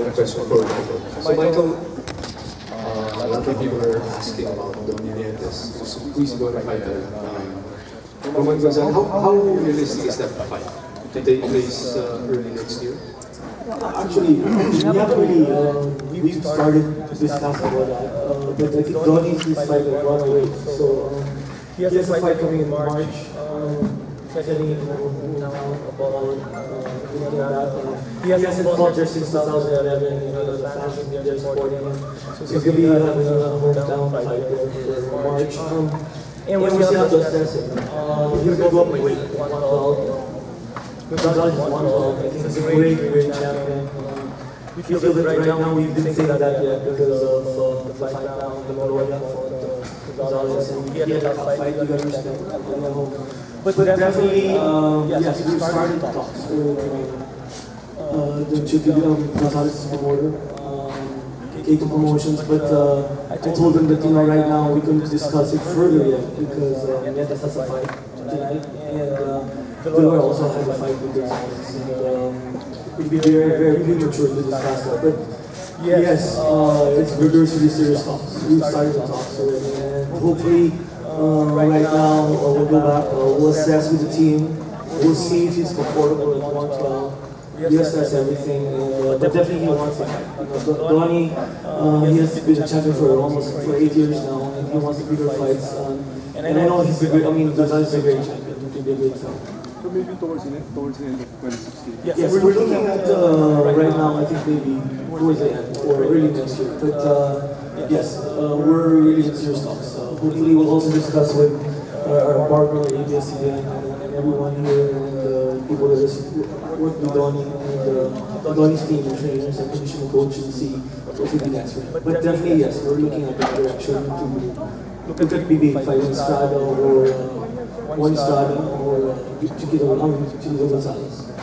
a question for Michael. So Michael, a lot of people are asking about Donnie Nieves. Who's going to fight that? Roman Gonzalez, how realistic is that fight to take place early next year? Actually, we haven't really we've started to discuss about that. But I think Donnie's this fight will run away. So he has a fight coming in March. Setting now about that. He hasn't fought there since 2011. You know, the fans have been supporting him. So he's going to be having a hometown fight there for March. And we'll see how it does. He's going to go up in weight, 112. Gonzalez is 112. I think he's a great champion. We feel that right now we've been saying that yet because of the fight now, the Moroya fought Gonzalez, and he had a tough fight, you understand. But definitely, yes, we started talks with Gonzalez's promoter, K2 Promotions, but I told them that, you know, right now we couldn't discuss it further yet because Nieves has a fight tonight, and Villar also has a fight with Gonzalez, and it would be very premature to discuss that. But yes, it's rigorously serious talks. We've started the talks already, and hopefully, right now, we'll go back, we'll assess with the team, we'll see if he's comfortable at 112. We assess everything, but definitely he wants it. Donnie, he has been a champion for almost 8 years now, and he wants bigger fights. And I know he's a great, Gonzalez is a great champion, he can be a great fight. So maybe towards the end of 2016? Yes, we're looking at, right now, I think maybe towards the end, or early next year. But yes, we're really in serious talks. Hopefully we'll also discuss with our partner, ABS-CBN, and everyone here, and the people that work with Donnie, and Donnie's team, and trainers, and conditioning coach, and see what will be next. But definitely, yes, we're looking at that direction to look at maybe fighting Estrada, or one Estrada, or Chiquito Gonzalez.